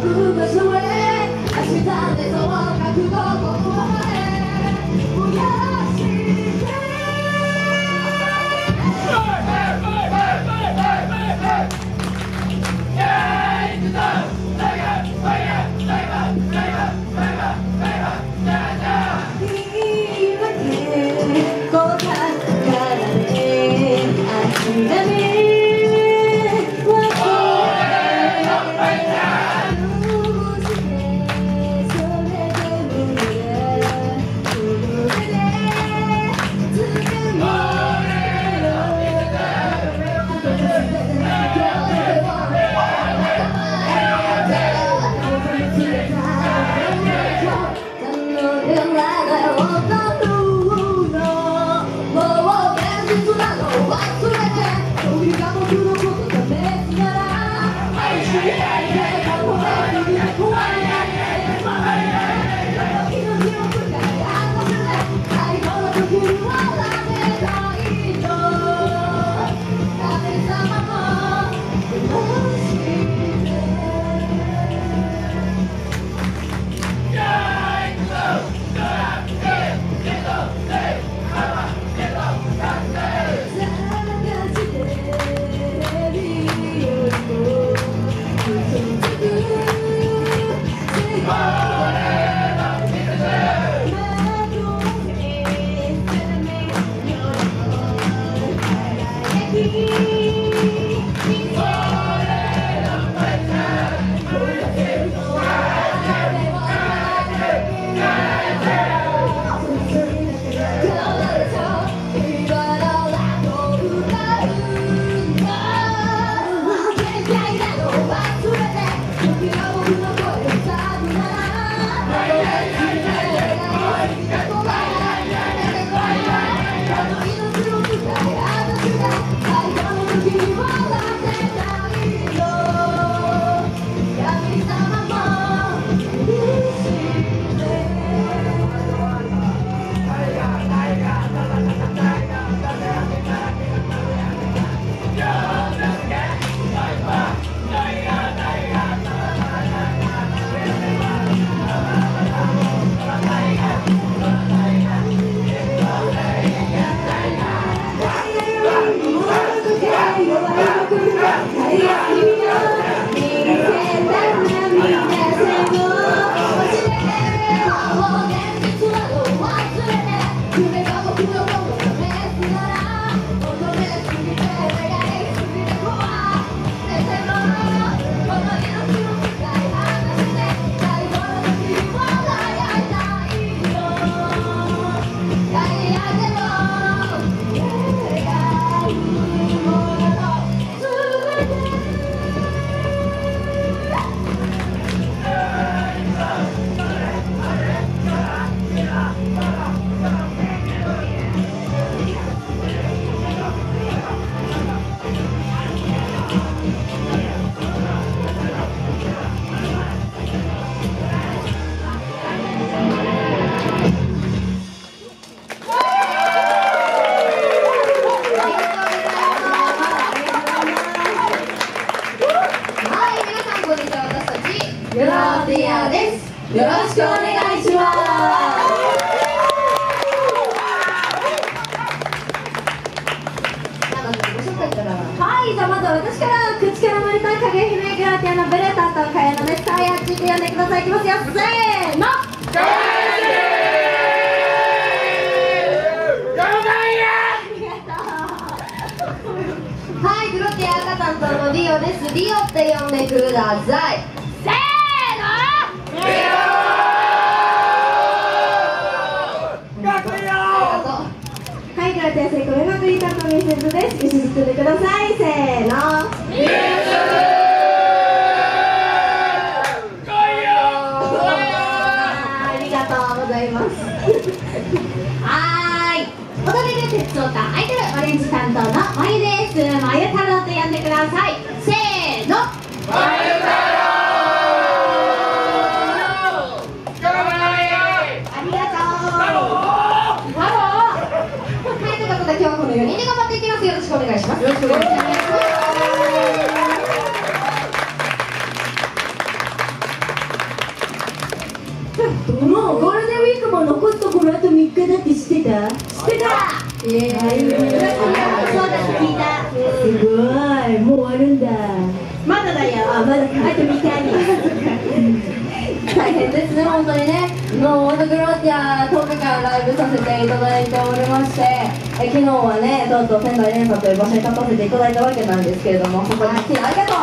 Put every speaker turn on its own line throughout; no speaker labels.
く場所へ明日でそう書くどこまで燃やしてグローディアです。よろしくお願いします。はい、じゃあまずは私から口から生まれた影姫グローディアのブレタとカヤのです。はい、あっちって呼んでください。いきますよ、せーの。はい、グロティア赤担当のリオです。リオって呼んでください。せーの、リオ。はい、グロティア成功のグリー担当のミセスです。一緒に作ってください。せーの、ミセス。ありがとうございます。はーい。踊れる鉄オタアイドルオレンジ担当のまゆです。まゆ太郎と呼んでください。せーの、まゆ太郎。ありがとう。ハロー。はい、ということで今日はこの4人で頑張っていきます。よろしくお願いします。よろしくお願いします。 もうゴールデンウィークも残すところあと3日だって知ってた？知ってた。そうだって聞いた。すごい、もう終わるんだ。まだだよ。あ、まだあと3日に。大変ですね、本当にね。もうグローティア10日間ライブさせていただいておりまして、昨日はね、とうとう仙台連鎖という場所に立たせていただいたわけなんですけれども、ここに来てありがとう。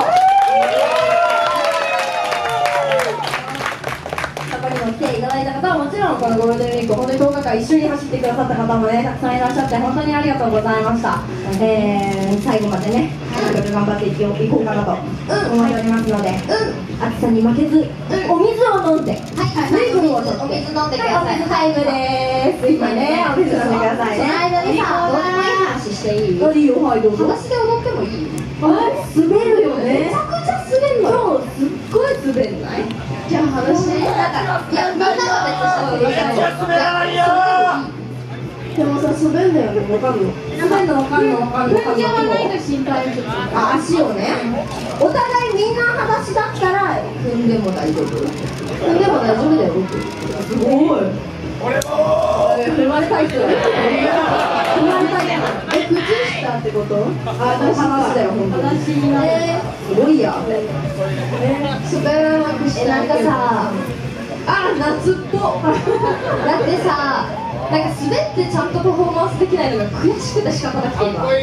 そこにも来ていただいた方はもちろん、このゴールデンウィーク、本当に10日間一緒に走ってくださった方もね、たくさんいらっしゃって、本当にありがとうございました。最後までね、頑張っていこうかなと思っておりますので、暑さに負けず、お水を飲んで、水分をとって、お水飲んでください。タイムです。今ね、お水飲んでくださいね。その間にさ、どうでもいい話していい？いいよ、はい、どうぞ。裸足で踊ってもいい？滑るよね。めちゃくちゃ滑るの。今日すっごい滑んない？じゃあ裸足で、なんか、いや、みんなが別に滑らないよ。でもさ、滑んだよね、わかんの？滑んのわかんの。踏んじゃわないと心配です。あ、足をね。お互いみんな裸足だったら踏んでも大丈夫。踏んでも大丈夫だよ、僕。すごい。俺も。踏まれたい人だよ。踏まれたい。靴下ってこと？あ、裸足だよ、本当に。裸足になる。すごいや。滑らなくして。なんかさ。あ、夏っぽ。だってさ。なんか滑ってちゃんとパフォーマンスできないのが悔しくて仕方なくて今。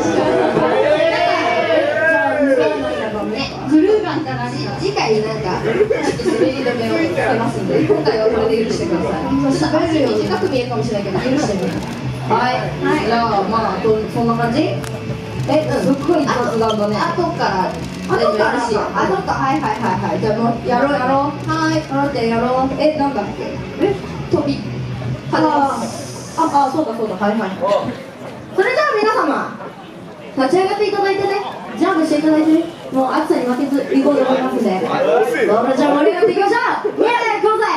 グルーガンだな。次回なんかちょっと滑り止めをつけますんで、今回はこれで許してください。短く見えるかもしれないけど許してね。はい。じゃあまあそんな感じ？すっごい雑談だね。後からやるし。後か、はい。じゃあもうやろう。はい。やろう。なんだっけ？飛び。そうだ、はい。それじゃあ皆様、立ち上がっていただいてね、ジャンプしていただいてね、もう暑さに負けず行こうと思いますんで、じゃあ盛り上がっていきましょう。みんなで行こうぜ。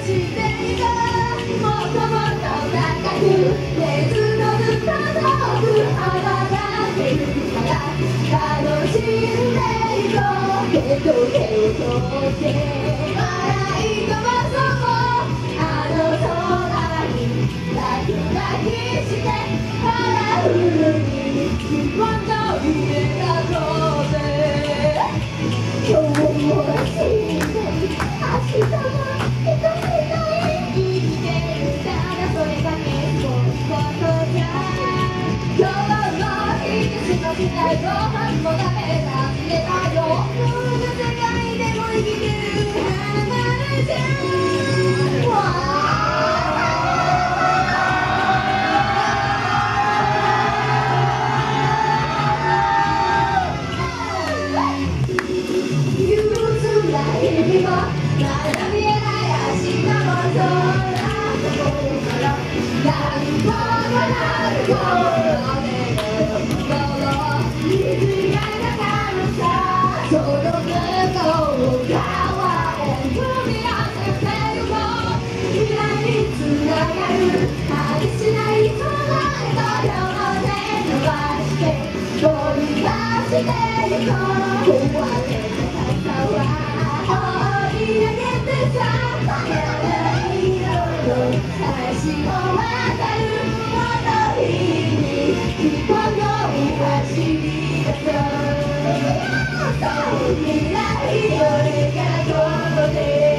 もっともっと高く熱のずっと遠く手と手を取って笑い飛ばそうあの空に落書きしてカラフルに自分の家がこうで今日も走りたい明日も一人生きてるただそれだけそうことじゃ今日もいてしましないご飯もダメだってたよどんな世界でも生きてる花々じゃ憂鬱な日々もまだ見えない明日も空心から何ともなる頃で水がかかるさその向こう側へ踏み出せてゆこう未来につながる果てしない空へと両手伸ばして飛び出してゆこう壊れた傘は放り投げてさいろいろ橋を渡るこの日に一歩の走り出そう未来よりがここで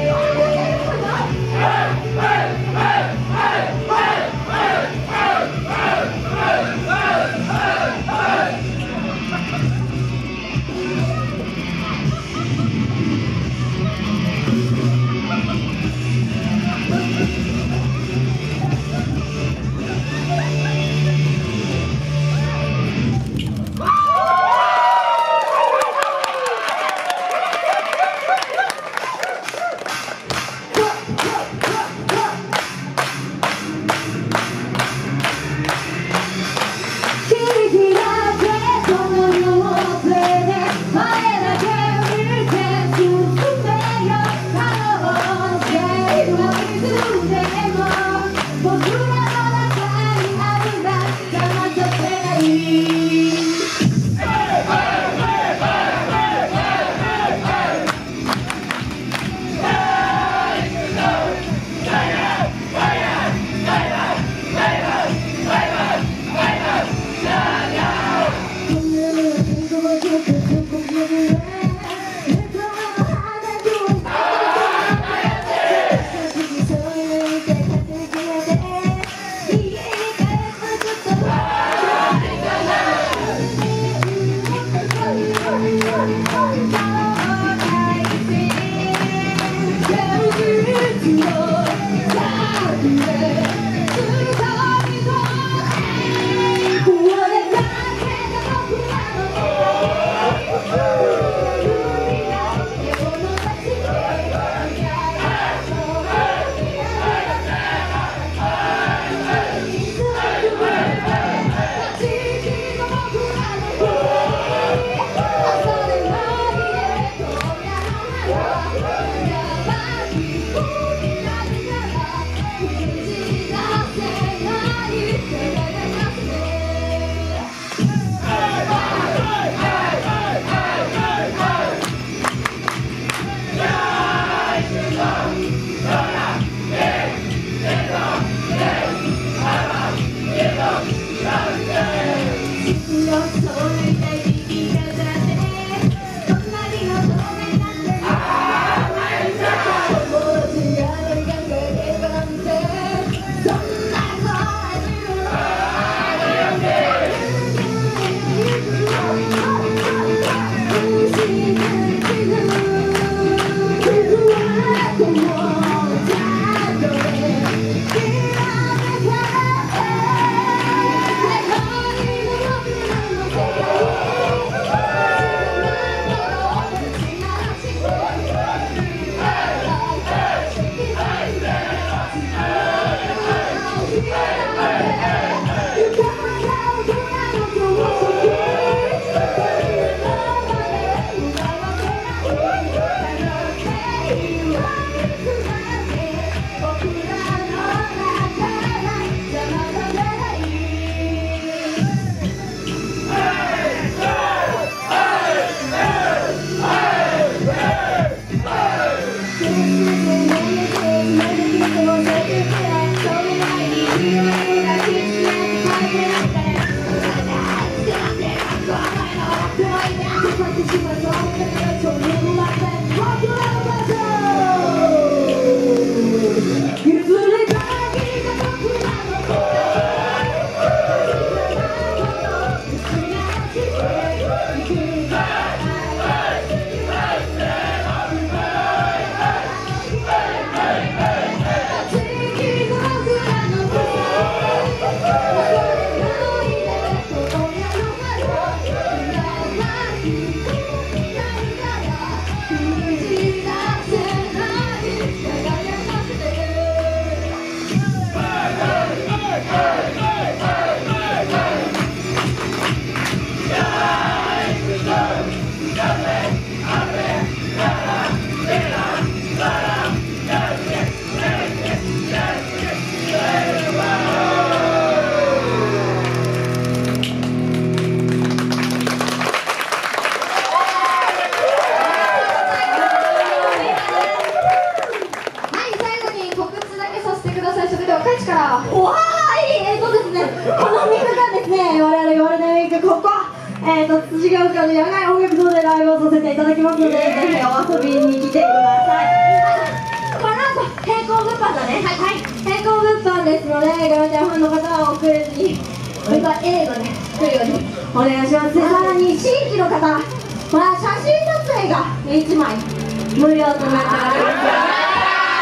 辻ヶ丘の野外音楽堂でライブをさせていただきますので、ぜひお遊びに来てください。この後並行物販だね。はい、並行物販ですので、ガラテアファンの方は遅れずにまた映画で来るようにお願いします。さらに新規の方、写真撮影が1枚無料となっております。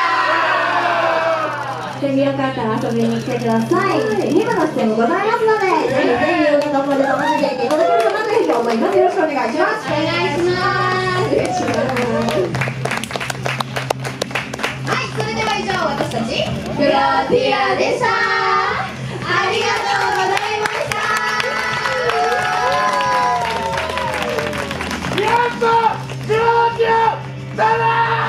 ぜひよかったら遊びに来てください。2部の出演もございますので、ぜひぜひお方まで楽しんでいただければなというふうに思います。よろしくお願いします。お願いします。はい、それでは以上、私たちフロティアでした。ありがとうございました。
やっとフロティアだなー。